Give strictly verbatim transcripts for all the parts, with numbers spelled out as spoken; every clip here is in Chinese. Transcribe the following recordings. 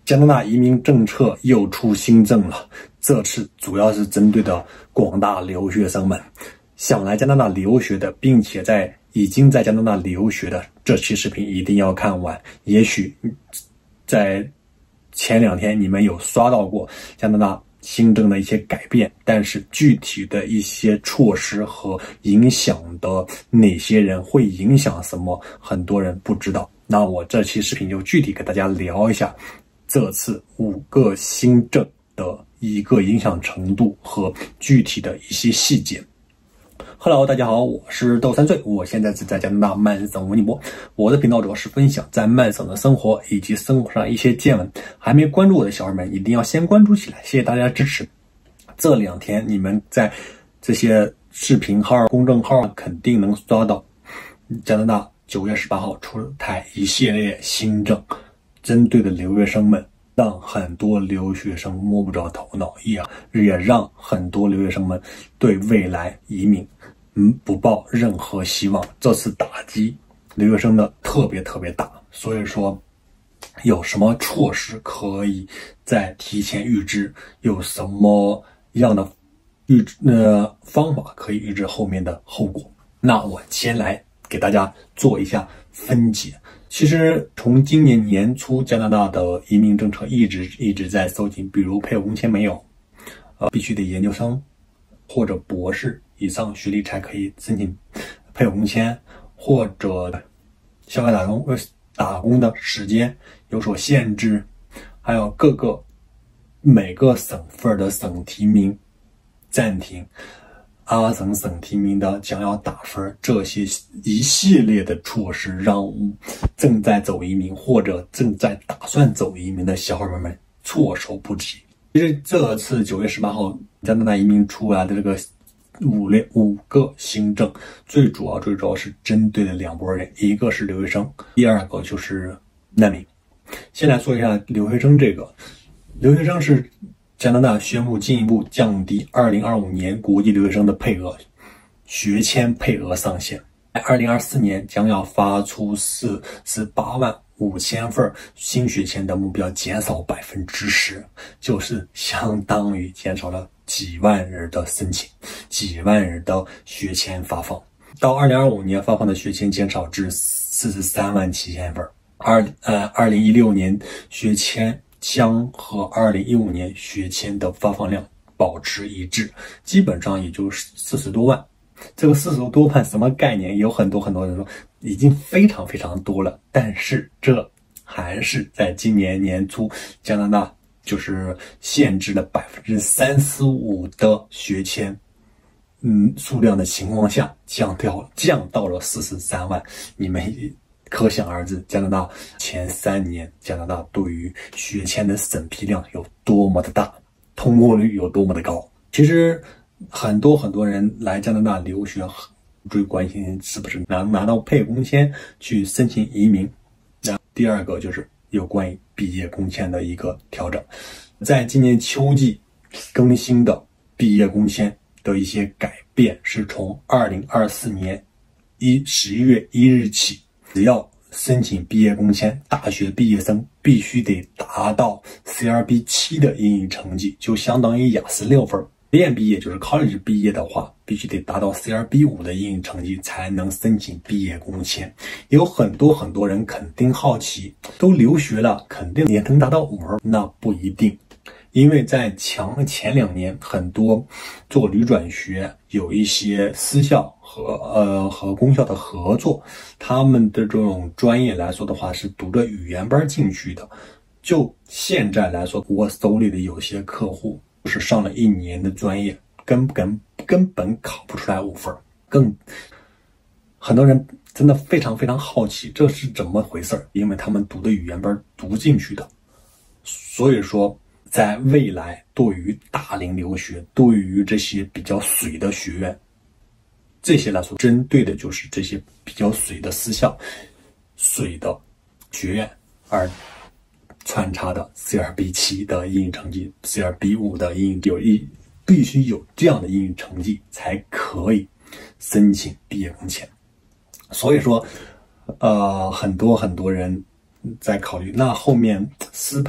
加拿大移民政策又出新政了，这次主要是针对的广大留学生们。想来加拿大留学的，并且在已经在加拿大留学的，这期视频一定要看完。也许在前两天你们有刷到过加拿大新政的一些改变，但是具体的一些措施和影响的哪些人会影响什么，很多人不知道。那我这期视频就具体给大家聊一下这次五个新政的一个影响程度和具体的一些细节。Hello， 大家好，我是豆三岁，我现在是在加拿大曼省温尼伯。我的频道主要是分享在曼省的生活以及生活上一些见闻。还没关注我的小伙伴们，一定要先关注起来，谢谢大家的支持。这两天你们在这些视频号、公众号肯定能刷到加拿大九月十八号出台一系列新政，针对的留学生们，让很多留学生摸不着头脑，也也让很多留学生们对未来移民嗯不抱任何希望。这次打击留学生的特别特别大，所以说有什么措施可以在提前预知，有什么样的预呃方法可以预知后面的后果。那我先来给大家做一下分解。其实从今年年初，加拿大的移民政策一直一直在收紧，比如配偶工签没有，呃，必须得研究生或者博士以上学历才可以申请配偶工签，或者校外打工呃打工的时间有所限制，还有各个每个省份的省提名暂停。阿省省提名的将要打分，这些一系列的措施让正在走移民或者正在打算走移民的小伙伴们措手不及。其实这次九月十八号加拿大移民出来的这个五列五个新政，最主要最主要是针对的两拨人，一个是留学生，第二个就是难民。先来说一下留学生这个，留学生是加拿大宣布进一步降低二零二五年国际留学生的配额，学签配额上限。二零二四年将要发出四十八万五千份新学签的目标，减少百分之十，就是相当于减少了几万人的申请，几万人的学签发放。到二零二五年发放的学签减少至四十三万七千份。二呃二零一六年学签将和二零一五年学签的发放量保持一致，基本上也就是四十多万。这个四十多万什么概念？有很多很多人说已经非常非常多了，但是这还是在今年年初加拿大就是限制了百分之三十五的学签嗯数量的情况下降掉了，降到了四十三万。你们可想而知，加拿大前三年，加拿大对于学签的审批量有多么的大，通过率有多么的高。其实很多很多人来加拿大留学，最关心是不是能拿到配偶工签去申请移民。那第二个就是有关于毕业工签的一个调整，在今年秋季更新的毕业工签的一些改变，是从二零二四年一十一月一日起。只要申请毕业工签，大学毕业生必须得达到 C R B 七 的英语成绩，就相当于雅思六分。实验毕业就是 college 毕业的话，必须得达到 C R B 五 的英语成绩才能申请毕业工签。有很多很多人肯定好奇，都留学了，肯定也能达到五分？那不一定。因为在强前两年，很多做旅转学有一些私校和呃和公校的合作，他们的这种专业来说的话是读着语言班进去的。就现在来说，我手里的有些客户是上了一年的专业，根本根本考不出来五分，更很多人真的非常非常好奇这是怎么回事，因为他们读的语言班读进去的。所以说在未来对于大龄留学，对于这些比较水的学院，这些来说针对的就是这些比较水的私校、水的学院，而穿插的 C R B 七 的英语成绩， C R B 五 的英语有一必须有这样的英语成绩才可以申请毕业工签。所以说呃，很多很多人在考虑，那后面师培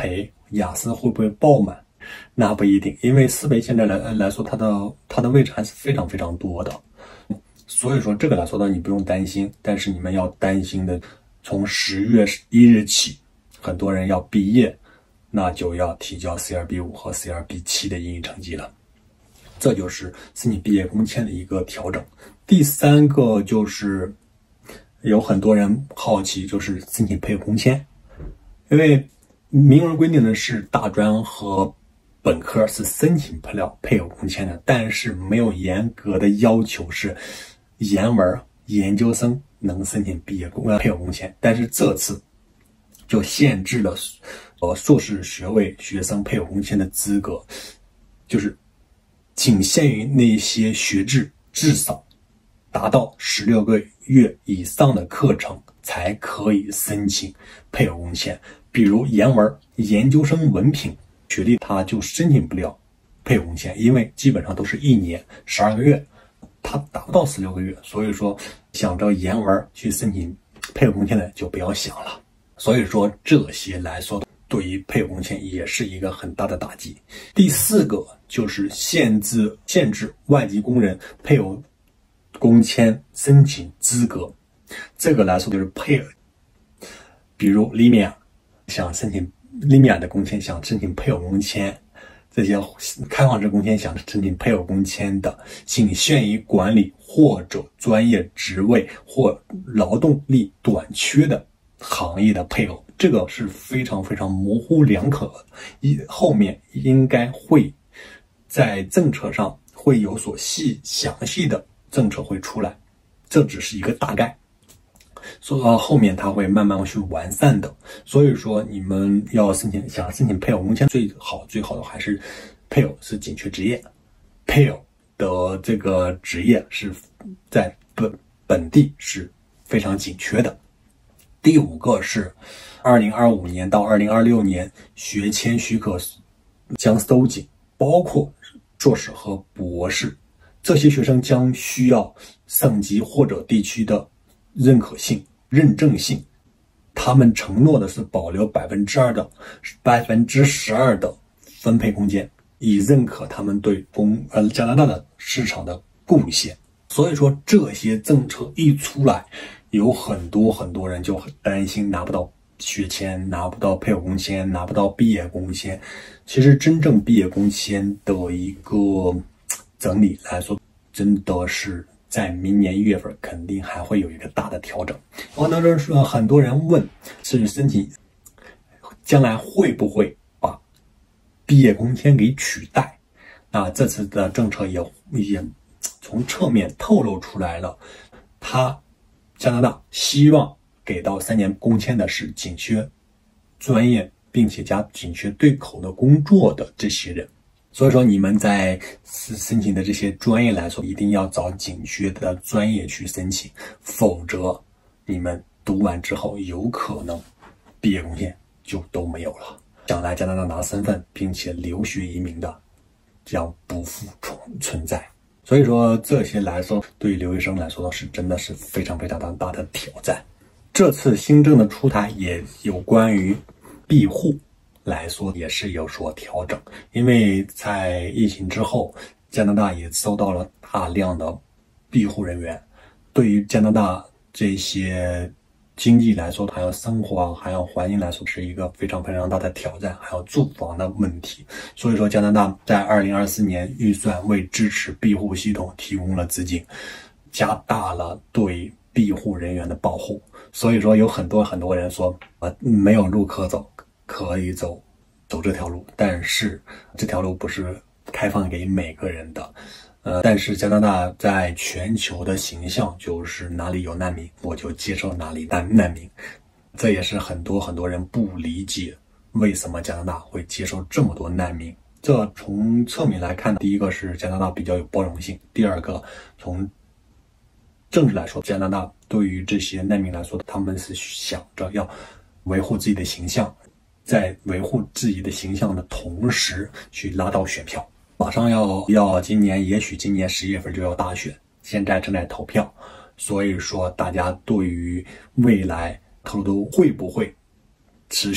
雅思会不会爆满？那不一定，因为思维现在来来说，它的它的位置还是非常非常多的，所以说这个来说呢，你不用担心。但是你们要担心的，从十月一日起，很多人要毕业，那就要提交 C 二 B 五 和 C 二 B 七 的英语成绩了。这就是申请毕业工签的一个调整。第三个就是有很多人好奇，就是申请配偶工签，因为明文规定的是大专和本科是申请不了配偶工签的，但是没有严格的要求是研文研究生能申请毕业工配偶工签，但是这次就限制了呃硕士学位学生配偶工签的资格，就是仅限于那些学制至少达到十六个月以上的课程才可以申请配偶工签。比如研文研究生文凭学历，他就申请不了配偶工签，因为基本上都是一年十二个月，他达不到十六个月。所以说想着研文去申请配偶工签的就不要想了。所以说这些来说，对于配偶工签也是一个很大的打击。第四个就是限制限制外籍工人配偶工签申请资格。这个来说就是配偶，比如利米亚想申请利米亚的工签，想申请配偶工签，这些开放式工签想申请配偶工签的，仅限于管理或者专业职位或劳动力短缺的行业的配偶，这个是非常非常模糊两可的，一后面应该会在政策上会有所细详细的政策会出来，这只是一个大概，所以后面它会慢慢去完善的。所以说你们要申请想申请配偶工签，最好最好的还是配偶是紧缺职业，配偶的这个职业是在本本地是非常紧缺的。第五个是二零二五年到二零二六年学签许可将收紧，包括硕士和博士，这些学生将需要省级或者地区的认可性、认证性。他们承诺的是保留百分之二的百分之十二的分配空间，以认可他们对公呃加拿大的市场的贡献。所以说这些政策一出来，有很多很多人就很担心拿不到学签，拿不到配偶工签，拿不到毕业工签。其实真正毕业工签的一个整理来说，真的是在明年一月份肯定还会有一个大的调整。然后当中说很多人问是申请将来会不会把毕业工签给取代，那这次的政策也也从侧面透露出来了，他加拿大希望给到三年工签的是紧缺专业并且加紧缺对口的工作的这些人。所以说你们在申请的这些专业来说，一定要找紧缺的专业去申请，否则你们读完之后有可能毕业工签就都没有了。想来加拿大拿身份并且留学移民的将不复存在。所以说这些来说，对于留学生来说是真的是非常非常大的挑战。这次新政的出台也有关于庇护来说也是有所调整，因为在疫情之后，加拿大也收到了大量的庇护人员，对于加拿大这些经济来说，还有生活还有环境来说是一个非常非常大的挑战，还有住房的问题。所以说加拿大在二零二四年预算为支持庇护系统提供了资金，加大了对庇护人员的保护。所以说有很多很多人说呃没有路可走，可以走走这条路，但是这条路不是开放给每个人的。呃，但是加拿大在全球的形象就是哪里有难民，我就接受哪里难难民。这也是很多很多人不理解为什么加拿大会接受这么多难民。这从侧面来看，第一个是加拿大比较有包容性，第二个从政治来说，加拿大对于这些难民来说，他们是想着要维护自己的形象，在维护自己的形象的同时去拉到选票。马上要要今年，也许今年十月份就要大选，现在正在投票，所以说大家对于未来特鲁多会不会持续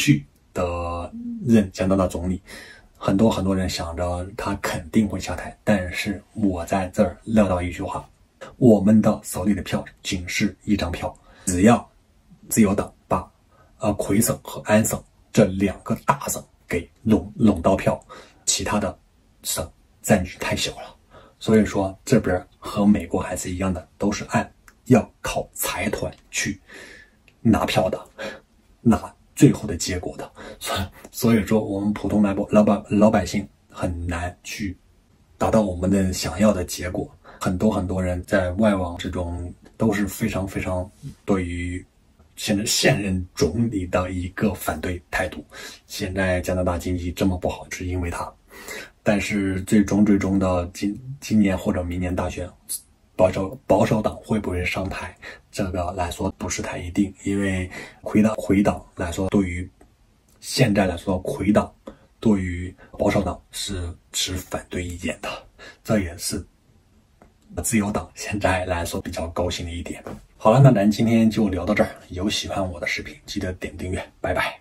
的任加拿大总理。很多很多人想着他肯定会下台，但是我在这儿撂到一句话：我们的手里的票仅是一张票，只要自由党把呃魁省和安省这两个大省给拢拢到票，其他的省占据太小了。所以说这边和美国还是一样的，都是按要靠财团去拿票的，拿最后的结果的。所以所以说我们普通老百老百老百姓很难去达到我们的想要的结果。很多很多人在外网之中都是非常非常对于现在现任总理的一个反对态度。现在加拿大经济这么不好，是因为他。但是最终最终的今今年或者明年大选，保守保守党会不会上台，这个来说不是太一定。因为魁党魁党来说，对于现在来说，魁党对于保守党是持反对意见的，这也是自由党现在来说比较高兴的一点。好了，那咱今天就聊到这儿。有喜欢我的视频，记得点订阅，拜拜。